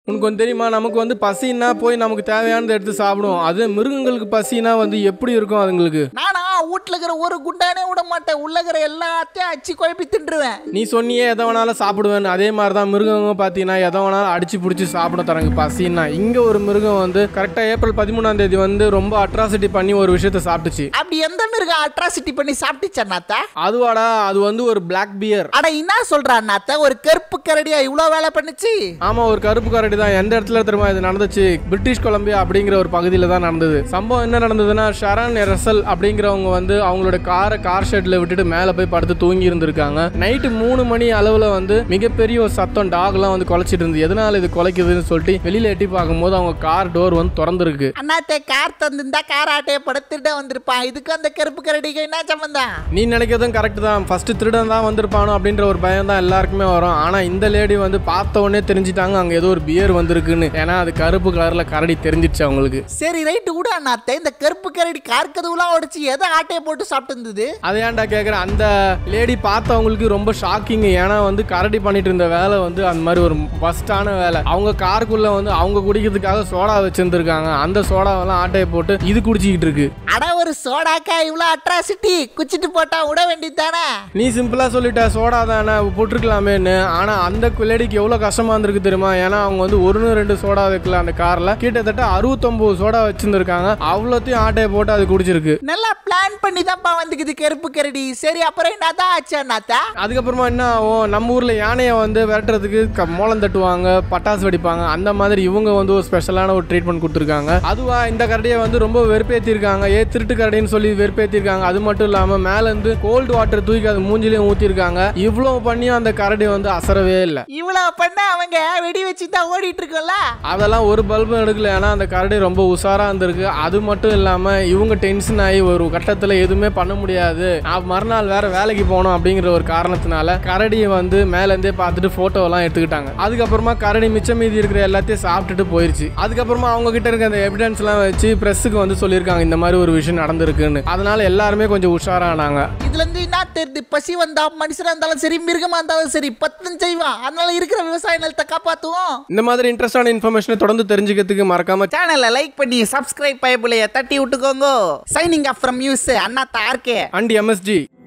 உனக்கு வந்து தெரியுமா, நமக்கு வந்து பசின்னா போய் நமக்கு தேவையானதை எடுத்து சாப்பிடும். அது மிருகங்களுக்கு பசினா வந்து எப்படி இருக்கும் அதுங்களுக்கு? நானா வீட்டுல இருக்கிற ஒரு குண்டானே விட மாட்டேன், உள்ள இருக்கிற எல்லாத்தையும் அடிச்சு குழப்பி தின்றுவேன். நீ சொன்னியே எதை வேணாலும் சாப்பிடுவேன்னு, அதே மாதிரி தான் மிருகங்க பார்த்தீங்கன்னா எதை வேணாலும் அடிச்சு பிடிச்சி சாப்பிட தராங்க பசின்னா. இங்கே ஒரு மிருகம் வந்து கரெக்டாக ஏப்ரல் 13ஆம் தேதி வந்து ரொம்ப அட்ராசிட்டி பண்ணி ஒரு விஷயத்த சாப்பிட்டுச்சு. அப்படி எந்த மிருகம் அட்ராசிட்டி பண்ணி சாப்பிட்டுச்சு அண்ணாத்த? அதுவாடா, அது வந்து ஒரு பிளாக் பியர். அட என்ன சொல்ற அண்ணாத்த, ஒரு கருப்பு கரடியா இவ்வளவு வேலை பண்ணுச்சு? ஆமா, ஒரு கருப்பு கரடி தான். எந்த இடத்துல தெரியுமா இது நடந்துச்சு? பிரிட்டிஷ் கொலம்பியா அப்படிங்கிற ஒரு பகுதியில் தான் நடந்தது. சம்பவம் என்ன நடந்ததுன்னா, ஷரான் ரசல் அப்படிங்கிறவங்க வந்து அவங்களோட கார் ஷெட்ல விட்டுட்டு மேலே போய் படுத்து தூங்கி இருந்திருக்காங்க. நைட்டு 3 மணி அளவில் வந்து மிகப்பெரிய ஒரு சத்தம், டாக்லாம் வந்து குலைச்சிட்டு இருந்து. எதனால இது குலைக்குதுன்னு சொல்லிட்டு வெளியில எட்டி பார்க்கும்போது அவங்க கார் டோர் வந்து திறந்துருக்கு. அண்ணாத்தே, கார் தந்திருந்தா கார் ஆட்டையை படுத்துட்டு வந்திருப்பான். இதுக்கு அந்த கருப்பு கரடிக்கு என்ன சம்பந்தம்? நீ நினைக்கிறதும் கரெக்ட் தான். ஃபர்ஸ்ட் திருடன் தான் வந்திருப்பானோ அப்படின்ற ஒரு பயம் தான் எல்லாருக்குமே வரும். ஆனா இந்த லேடி வந்து பார்த்த உடனே தெரிஞ்சிட்டாங்க அங்க ஏதோ ஒரு பியர் வந்திருக்குன்னு. ஏன்னா அது கருப்பு கலர்ல கரடி தெரிஞ்சிச்சு அவங்களுக்கு. சரி ரைட்டு கூட அண்ணாத்தே, இந்த கருப்பு கரடி கார் கதவுலாம் உடைச்சு எதை ஆட்டையை போட்டு சாப்பிட்டு இருந்தது? அதை ஏன்டா கேட்குறேன்? அந்த லேடி பார்த்தவங்களுக்கு ரொம்ப ஷாக்கிங். ஏன்னா வந்து கரடி பண்ணிட்டு இருந்த வேலை வந்து அந்த மாதிரி ஒரு பஸ்டான வேலை. அவங்க காருக்குள்ள வந்து அவங்க குடிக்கிறதுக்காக சோடா வச்சிருந்துருக்காங்க. அந்த சோடாவெல்லாம் ஆட்டையை போட்டு இது குடிச்சிக்கிட்டு இருக்கு. அட, ஒரு சோடாக்கா இவ்வளோ அட்ராசிட்டி? குச்சிட்டு போட்டா விட வேண்டியது தானே? நீ சிம்பிளா சொல்லிட்ட, சோடா தானே போட்டிருக்கலாமேன்னு. ஆனா அந்த லேடிக்கு எவ்வளவு கஷ்டமா இருந்திருக்கு தெரியுமா? ஏன்னா அவங்க வந்து 1-2 சோடா வைக்கல அந்த கார்ல, கிட்டத்தட்ட 69 சோடா வச்சிருந்திருக்காங்க. அவ்வளோத்தையும் ஆட்டையை போட்டு அது குடிச்சிருக்கு. நல்லா பிளான் பண்ணி தான்ப்பா வந்துக்குது கருப்பு கரடி. சரி, அப்புறம் என்னதான் ஆச்சு அண்ணாத்தா? அதுக்கப்புறமா என்ன ஆகும்? நம்ம ஊர்ல யானையை வந்து விரட்டுறதுக்கு மோளம் தட்டுவாங்க, பட்டாசு வெடிப்பாங்க. அந்த மாதிரி இவங்க வந்து ஒரு ஸ்பெஷலான ஒரு ட்ரீட்மெண்ட் கொடுத்துருக்காங்க. அதுவா இந்த கரடியை வந்து ரொம்ப வெறுப்பேற்றிருக்காங்க. திருட்டு கரடின்னு சொல்லி வெறுப்பேற்றிருக்காங்க. அது மட்டும் இல்லாம மேல இருந்து கோல்டு வாட்டர் தூக்கி அது மூஞ்சிலையும் ஊத்திருக்காங்க. இவ்வளவு பண்ணியும் அந்த கரடி வந்து அசரவே இல்லை. இவ்வளவு பண்ண அவங்க வெடி வச்சு தான் ஓடிட்டு இருக்கோம்ல. அதெல்லாம் ஒரு பல்பு எடுக்கல. ஏன்னா அந்த கரடி ரொம்ப உஷாரா இருந்திருக்கு. அது மட்டும் இல்லாம இவங்க டென்ஷன் ஆகி ஒரு கட்டத்துல எதுவுமே பண்ண முடியாது, மறுநாள் வேற வேலைக்கு போகணும் அப்படிங்கிற ஒரு காரணத்தினால கரடியை வந்து மேல இருந்தே பார்த்துட்டு போட்டோ எல்லாம் எடுத்துக்கிட்டாங்க. அதுக்கப்புறமா கரடி மிச்சம் மீதி இருக்கிற எல்லாத்தையும் சாப்பிட்டுட்டு போயிருச்சு. அதுக்கப்புறமா அவங்க கிட்ட இருக்க அந்த எவிடன்ஸ் எல்லாம் வச்சு பிரஸுக்கு வந்து சொல்லியிருக்காங்க இந்த மாதிரி ஒரு விஷயம் நடந்திருக்குன்னு. அதனால எல்லாருமே கொஞ்சம் உஷாரானாங்க. இதுல இருந்து என்ன தெரியுது? பசி வந்தா மனுஷனா இருந்தாலும் சரி, மிருகமா இருந்தாலும் சரி, பத்தம் செய்வான். அதனால இருக்கிற விவசாய நிலத்தை காப்பாத்துவோம். இந்த மாதிரி இன்ட்ரெஸ்டான இன்ஃபர்மேஷனை தொடர்ந்து தெரிஞ்சுக்கிறதுக்கு மறக்காம சேனலை லைக் பண்ணி சப்ஸ்கிரைப் பைபிளைய தட்டி விட்டுக்கோங்க. Signing off from yours Anna தார்கே அண்ட் MSG.